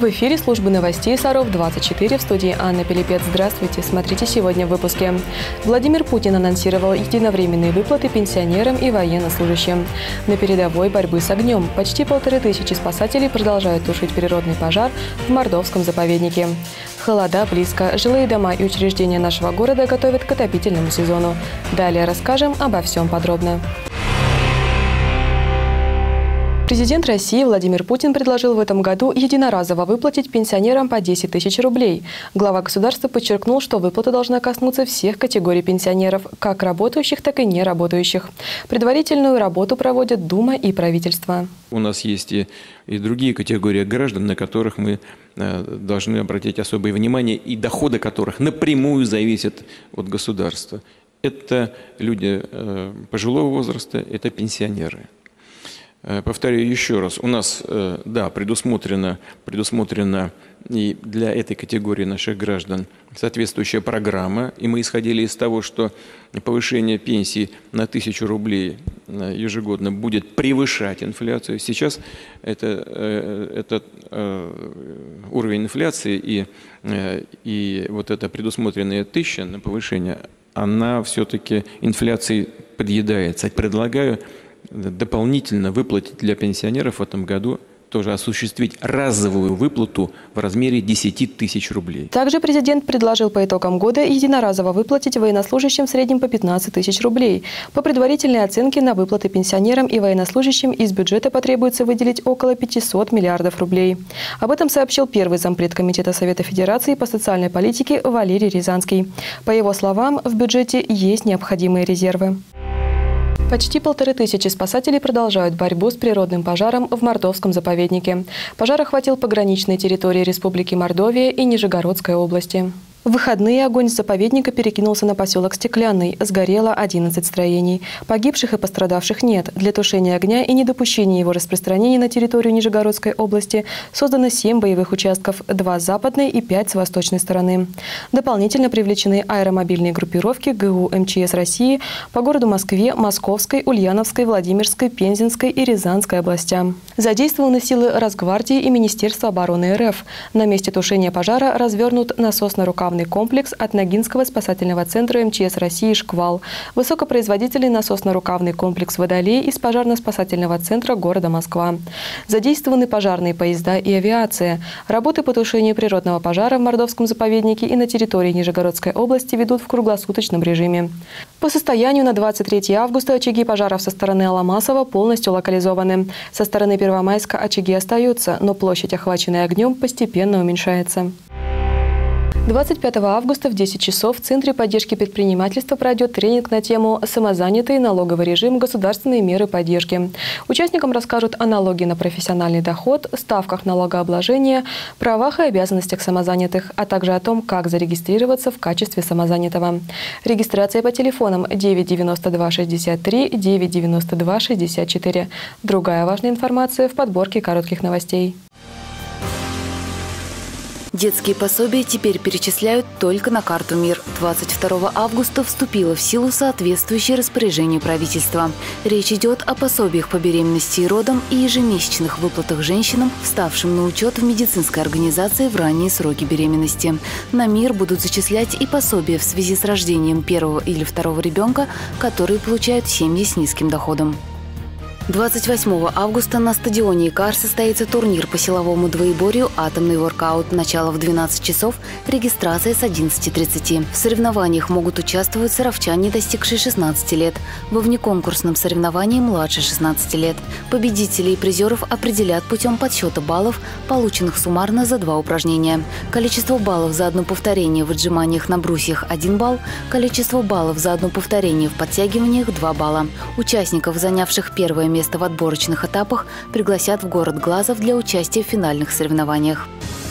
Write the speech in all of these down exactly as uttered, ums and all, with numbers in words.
В эфире службы новостей Саров двадцать четыре, в студии Анна Пилипец. Здравствуйте. Смотрите сегодня в выпуске. Владимир Путин анонсировал единовременные выплаты пенсионерам и военнослужащим. На передовой борьбы с огнем почти полторы тысячи спасателей продолжают тушить природный пожар в Мордовском заповеднике. Холода близко. Жилые дома и учреждения нашего города готовят к отопительному сезону. Далее расскажем обо всем подробно. Президент России Владимир Путин предложил в этом году единоразово выплатить пенсионерам по десять тысяч рублей. Глава государства подчеркнул, что выплата должна коснуться всех категорий пенсионеров, как работающих, так и неработающих. Предварительную работу проводят Дума и правительство. У нас есть и, и другие категории граждан, на которых мы э, должны обратить особое внимание, и доходы которых напрямую зависят от государства. Это люди э, пожилого возраста, это пенсионеры. Повторяю еще раз, у нас, да, предусмотрена, предусмотрена и для этой категории наших граждан соответствующая программа, и мы исходили из того, что повышение пенсии на тысячу рублей ежегодно будет превышать инфляцию. Сейчас это, этот уровень инфляции и, и вот эта предусмотренная тысяча на повышение, она все-таки инфляцией подъедается. Предлагаю дополнительно выплатить для пенсионеров в этом году, тоже осуществить разовую выплату в размере десяти тысяч рублей. Также президент предложил по итогам года единоразово выплатить военнослужащим в среднем по пятнадцать тысяч рублей. По предварительной оценке на выплаты пенсионерам и военнослужащим из бюджета потребуется выделить около пятисот миллиардов рублей. Об этом сообщил первый зампред Комитета Совета Федерации по социальной политике Валерий Рязанский. По его словам, в бюджете есть необходимые резервы. Почти полторы тысячи спасателей продолжают борьбу с природным пожаром в Мордовском заповеднике. Пожар охватил пограничные территории Республики Мордовия и Нижегородской области. В выходные огонь с заповедника перекинулся на поселок Стеклянный. Сгорело одиннадцать строений. Погибших и пострадавших нет. Для тушения огня и недопущения его распространения на территорию Нижегородской области создано семь боевых участков, два с западной и пять с восточной стороны. Дополнительно привлечены аэромобильные группировки ГУ МЧС России по городу Москве, Московской, Ульяновской, Владимирской, Пензенской и Рязанской областям. Задействованы силы Росгвардии и Министерства обороны РФ. На месте тушения пожара развернут насосно-рукавный комплекс от Ногинского спасательного центра МЧС России «Шквал», высокопроизводительный насосно-рукавный комплекс «Водолей» из пожарно-спасательного центра города Москва. Задействованы пожарные поезда и авиация. Работы по тушению природного пожара в Мордовском заповеднике и на территории Нижегородской области ведут в круглосуточном режиме. По состоянию на двадцать третье августа очаги пожаров со стороны Аламасова полностью локализованы. Со стороны Первомайска очаги остаются, но площадь, охваченная огнем, постепенно уменьшается. двадцать пятого августа в десять часов в Центре поддержки предпринимательства пройдет тренинг на тему «Самозанятый налоговый режим. Государственные меры поддержки». Участникам расскажут о налоге на профессиональный доход, ставках налогообложения, правах и обязанностях самозанятых, а также о том, как зарегистрироваться в качестве самозанятого. Регистрация по телефонам девять девяносто два шестьдесят три, девять девяносто два шестьдесят четыре. Другая важная информация в подборке коротких новостей. Детские пособия теперь перечисляют только на карту МИР. двадцать второго августа вступило в силу соответствующее распоряжение правительства. Речь идет о пособиях по беременности и родам и ежемесячных выплатах женщинам, вставшим на учет в медицинской организации в ранние сроки беременности. На МИР будут зачислять и пособия в связи с рождением первого или второго ребенка, которые получают семьи с низким доходом. двадцать восьмого августа на стадионе ИКАР состоится турнир по силовому двоеборью «Атомный воркаут». Начало в двенадцать часов, регистрация с одиннадцати тридцати. В соревнованиях могут участвовать саровчане, достигшие шестнадцати лет. Во внеконкурсном соревновании младше шестнадцати лет. Победителей и призеров определят путем подсчета баллов, полученных суммарно за два упражнения. Количество баллов за одно повторение в отжиманиях на брусьях – один балл. Количество баллов за одно повторение в подтягиваниях – два балла. Участников, занявших первое место место в отборочных этапах, пригласят в город Глазов для участия в финальных соревнованиях.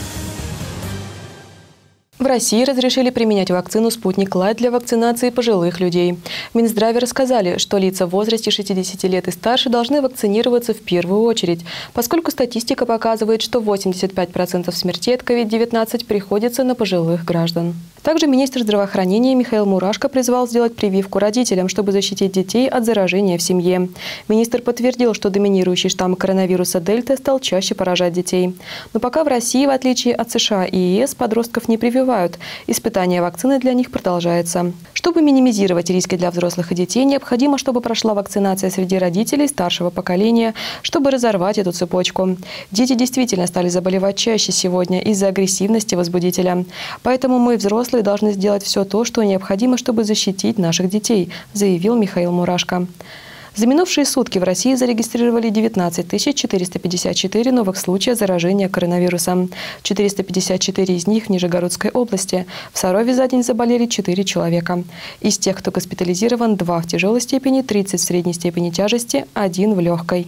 В России разрешили применять вакцину «Спутник Лайт» для вакцинации пожилых людей. В Минздраве рассказали, что лица в возрасте шестидесяти лет и старше должны вакцинироваться в первую очередь, поскольку статистика показывает, что восемьдесят пять процентов смертей от ковид девятнадцать приходится на пожилых граждан. Также министр здравоохранения Михаил Мурашко призвал сделать прививку родителям, чтобы защитить детей от заражения в семье. Министр подтвердил, что доминирующий штамм коронавируса Дельта стал чаще поражать детей. Но пока в России, в отличие от США и ЕС, подростков не прививают. Испытание вакцины для них продолжается. Чтобы минимизировать риски для взрослых и детей, необходимо, чтобы прошла вакцинация среди родителей старшего поколения, чтобы разорвать эту цепочку. Дети действительно стали заболевать чаще сегодня из-за агрессивности возбудителя. Поэтому мы, взрослые, должны сделать все то, что необходимо, чтобы защитить наших детей, заявил Михаил Мурашко. За минувшие сутки в России зарегистрировали девятнадцать тысяч четыреста пятьдесят четыре новых случая заражения коронавирусом. четыреста пятьдесят четыре из них в Нижегородской области. В Сарове за день заболели четыре человека. Из тех, кто госпитализирован, два в тяжелой степени, тридцать в средней степени тяжести, один в легкой.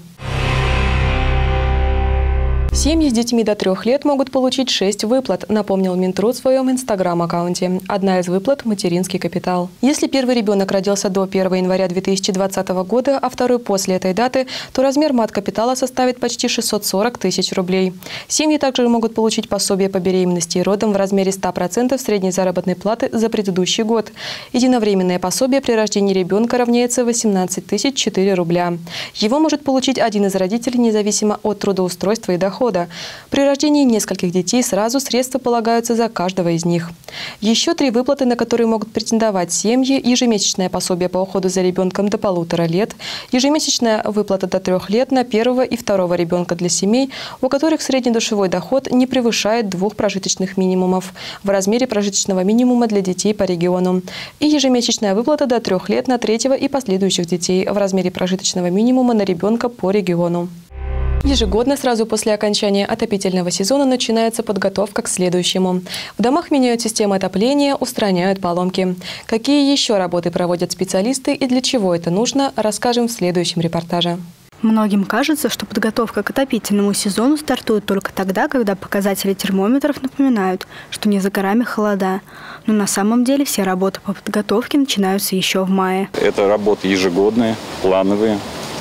Семьи с детьми до трех лет могут получить шесть выплат, напомнил Минтруд в своем инстаграм-аккаунте. Одна из выплат – материнский капитал. Если первый ребенок родился до первого января две тысячи двадцатого года, а второй после этой даты, то размер мат-капитала составит почти шестьсот сорок тысяч рублей. Семьи также могут получить пособие по беременности и родам в размере ста процентов средней заработной платы за предыдущий год. Единовременное пособие при рождении ребенка равняется восемнадцать тысяч четыре рубля. Его может получить один из родителей независимо от трудоустройства и дохода. При рождении нескольких детей сразу средства полагаются за каждого из них. Еще три выплаты, на которые могут претендовать семьи: ежемесячное пособие по уходу за ребенком до полутора лет, ежемесячная выплата до трех лет на первого и второго ребенка для семей, у которых средний душевой доход не превышает двух прожиточных минимумов в размере прожиточного минимума для детей по региону, и ежемесячная выплата до трех лет на третьего и последующих детей в размере прожиточного минимума на ребенка по региону. Ежегодно сразу после окончания отопительного сезона начинается подготовка к следующему. В домах меняют систему отопления, устраняют поломки. Какие еще работы проводят специалисты и для чего это нужно, расскажем в следующем репортаже. Многим кажется, что подготовка к отопительному сезону стартует только тогда, когда показатели термометров напоминают, что не за горами холода. Но на самом деле все работы по подготовке начинаются еще в мае. Это работы ежегодные, плановые,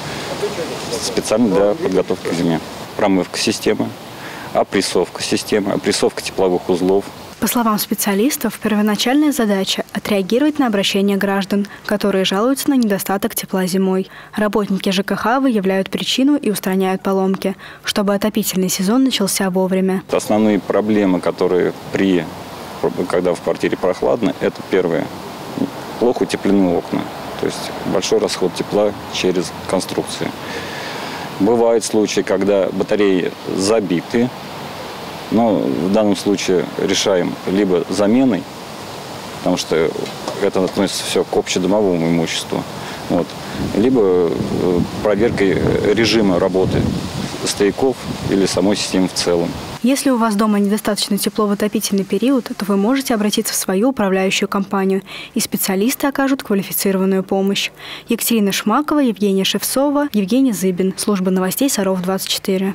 специально для подготовки к зиме. Промывка системы, опрессовка системы, опрессовка тепловых узлов. По словам специалистов, первоначальная задача – отреагировать на обращения граждан, которые жалуются на недостаток тепла зимой. Работники ЖКХ выявляют причину и устраняют поломки, чтобы отопительный сезон начался вовремя. Основные проблемы, которые при, когда в квартире прохладно, это первое – плохо утеплены окна. То есть большой расход тепла через конструкции. Бывают случаи, когда батареи забиты, но в данном случае решаем либо заменой, потому что это относится все к общедомовому имуществу, вот, либо проверкой режима работы стояков или самой системы в целом. Если у вас дома недостаточно тепло в отопительный период, то вы можете обратиться в свою управляющую компанию, и специалисты окажут квалифицированную помощь. Екатерина Шмакова, Евгения Шевцова, Евгений Зыбин. Служба новостей Саров двадцать четыре.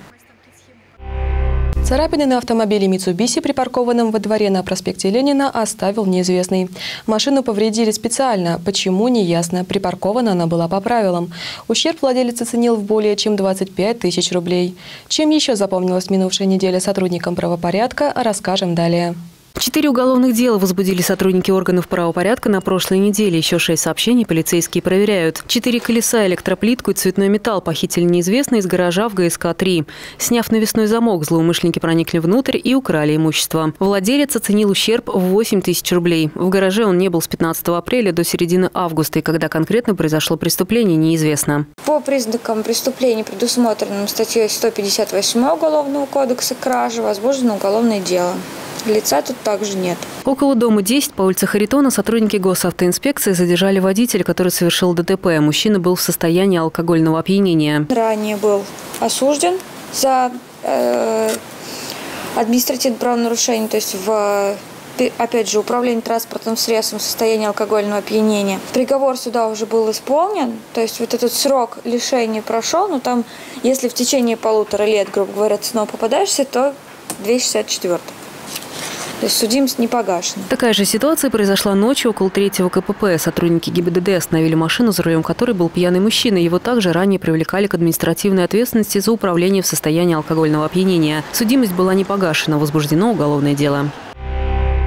Царапины на автомобиле Mitsubishi, припаркованном во дворе на проспекте Ленина, оставил неизвестный. Машину повредили специально. Почему, не ясно. Припаркована она была по правилам. Ущерб владелец оценил в более чем двадцать пять тысяч рублей. Чем еще запомнилась минувшая неделя сотрудникам правопорядка, расскажем далее. Четыре уголовных дела возбудили сотрудники органов правопорядка на прошлой неделе. Еще шесть сообщений полицейские проверяют. Четыре колеса, электроплитку и цветной металл похитили неизвестные из гаража в ГСК три. Сняв навесной замок, злоумышленники проникли внутрь и украли имущество. Владелец оценил ущерб в восемь тысяч рублей. В гараже он не был с пятнадцатого апреля до середины августа, и когда конкретно произошло преступление, неизвестно. По признакам преступлений, предусмотренным статьей сто пятьдесят восемь Уголовного кодекса кражи, возбуждено уголовное дело. Лица тут также нет. Около дома десять по улице Харитона сотрудники госавтоинспекции задержали водителя, который совершил ДТП. Мужчина был в состоянии алкогольного опьянения. Ранее был осужден за э, административное правонарушение, то есть в, опять же, управление транспортным средством в состоянии алкогольного опьянения. Приговор суда уже был исполнен, то есть вот этот срок лишения прошел, но там, если в течение полутора лет, грубо говоря, ты снова попадаешься, то двести шестьдесят четвёртый. То есть судимость не погашена. Такая же ситуация произошла ночью около третьего КПП. Сотрудники ГИБДД остановили машину, за рулем которой был пьяный мужчина. Его также ранее привлекали к административной ответственности за управление в состоянии алкогольного опьянения. Судимость была не погашена, возбуждено уголовное дело.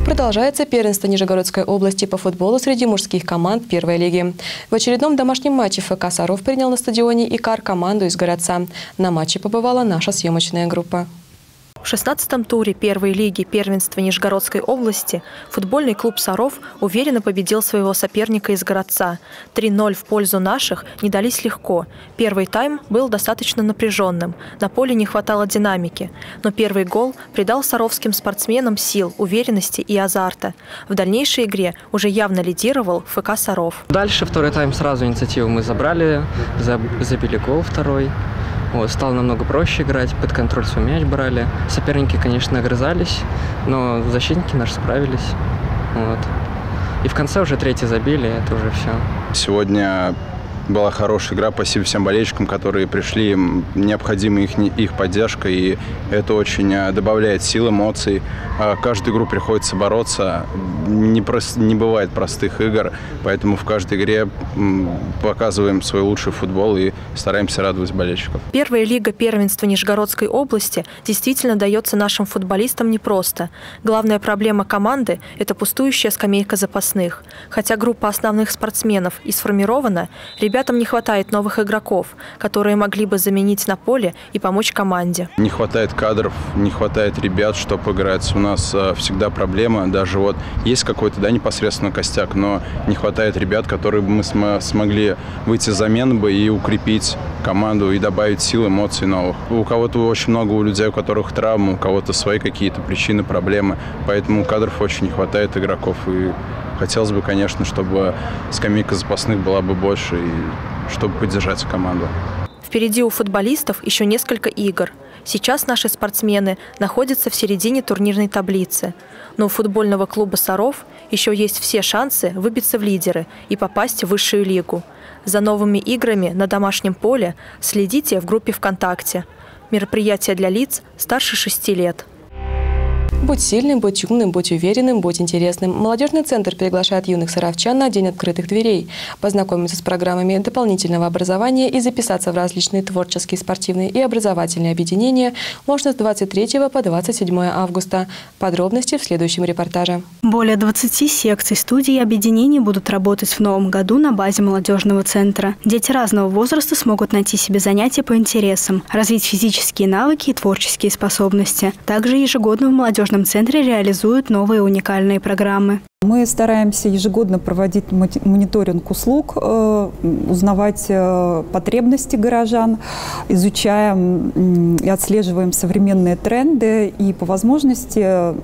Продолжается первенство Нижегородской области по футболу среди мужских команд первой лиги. В очередном домашнем матче ФК «Саров» принял на стадионе «Икар» команду из городца. На матче побывала наша съемочная группа. В шестнадцатом туре первой лиги первенства Нижегородской области футбольный клуб «Саров» уверенно победил своего соперника из городца. три ноль в пользу наших не дались легко. Первый тайм был достаточно напряженным. На поле не хватало динамики. Но первый гол придал саровским спортсменам сил, уверенности и азарта. В дальнейшей игре уже явно лидировал ФК «Саров». Дальше второй тайм сразу инициативу мы забрали, забили гол второй. Вот, стало намного проще играть, под контроль свой мяч брали. Соперники, конечно, огрызались, но защитники наши справились. Вот. И в конце уже третий забили, это уже все. Сегодня была хорошая игра. Спасибо всем болельщикам, которые пришли. Им необходима их, их поддержка, и это очень добавляет сил, эмоций. Каждую игру приходится бороться. Не, прост, не бывает простых игр, поэтому в каждой игре показываем свой лучший футбол и стараемся радовать болельщиков. Первая лига первенства Нижегородской области действительно дается нашим футболистам непросто. Главная проблема команды – это пустующая скамейка запасных. Хотя группа основных спортсменов и сформирована, ребятам не хватает новых игроков, которые могли бы заменить на поле и помочь команде. Не хватает кадров, не хватает ребят, чтобы играть. У нас всегда проблема. Даже вот есть какой-то, да, непосредственно костяк, но не хватает ребят, которые бы мы см смогли выйти замены бы и укрепить команду и добавить сил, эмоций новых. У кого-то очень много у людей, у которых травмы, у кого-то свои какие-то причины, проблемы. Поэтому кадров очень не хватает, игроков. И хотелось бы, конечно, чтобы скамейка запасных была бы больше, и чтобы поддержать команду. Впереди у футболистов еще несколько игр. Сейчас наши спортсмены находятся в середине турнирной таблицы. Но у футбольного клуба «Саров» еще есть все шансы выбиться в лидеры и попасть в высшую лигу. За новыми играми на домашнем поле следите в группе ВКонтакте. Мероприятие для лиц старше шести лет. Будь сильным, будь умным, будь уверенным, будь интересным. Молодежный центр приглашает юных саровчан на День открытых дверей. Познакомиться с программами дополнительного образования и записаться в различные творческие, спортивные и образовательные объединения можно с двадцать третьего по двадцать седьмое августа. Подробности в следующем репортаже. Более двадцати секций, студий и объединений будут работать в новом году на базе молодежного центра. Дети разного возраста смогут найти себе занятия по интересам, развить физические навыки и творческие способности. Также ежегодно в молодежном В центре реализуют новые уникальные программы. Мы стараемся ежегодно проводить мониторинг услуг, узнавать потребности горожан, изучаем и отслеживаем современные тренды и по возможности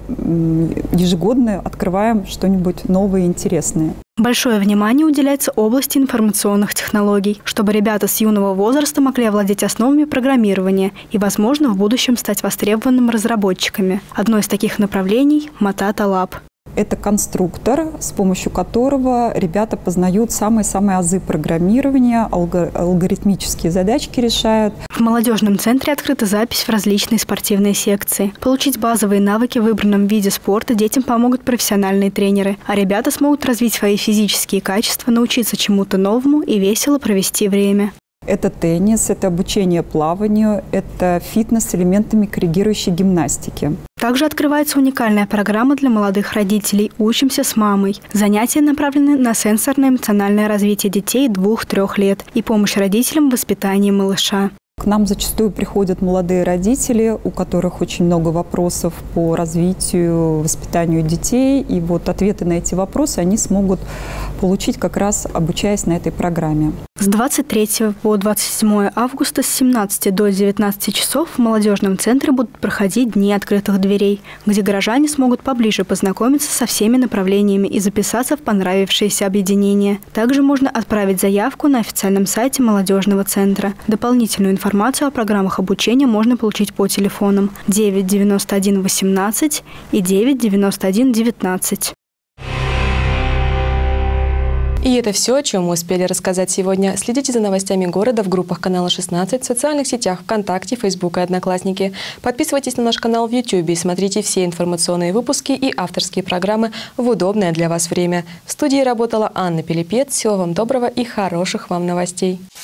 ежегодно открываем что-нибудь новое и интересное. Большое внимание уделяется области информационных технологий, чтобы ребята с юного возраста могли овладеть основами программирования и, возможно, в будущем стать востребованными разработчиками. Одно из таких направлений – Matata Lab. Это конструктор, с помощью которого ребята познают самые-самые азы программирования, алгоритмические задачки решают. В молодежном центре открыта запись в различные спортивные секции. Получить базовые навыки в выбранном виде спорта детям помогут профессиональные тренеры, а ребята смогут развить свои физические качества, научиться чему-то новому и весело провести время. Это теннис, это обучение плаванию, это фитнес с элементами коррегирующей гимнастики. Также открывается уникальная программа для молодых родителей «Учимся с мамой». Занятия направлены на сенсорно-эмоциональное развитие детей двух-трёх лет и помощь родителям в воспитании малыша. К нам зачастую приходят молодые родители, у которых очень много вопросов по развитию, воспитанию детей. И вот ответы на эти вопросы они смогут получить, как раз обучаясь на этой программе. С двадцать третьего по двадцать седьмое августа с семнадцати до девятнадцати часов в молодежном центре будут проходить Дни открытых дверей, где горожане смогут поближе познакомиться со всеми направлениями и записаться в понравившееся объединение. Также можно отправить заявку на официальном сайте молодежного центра. Дополнительную информацию о программах обучения можно получить по телефонам девять девяносто один восемнадцать и девять девяносто один девятнадцать. И это все, о чем мы успели рассказать сегодня. Следите за новостями города в группах канала шестнадцать, в социальных сетях ВКонтакте, Фейсбук и Одноклассники. Подписывайтесь на наш канал в Ютубе и смотрите все информационные выпуски и авторские программы в удобное для вас время. В студии работала Анна Пилипец. Всего вам доброго и хороших вам новостей.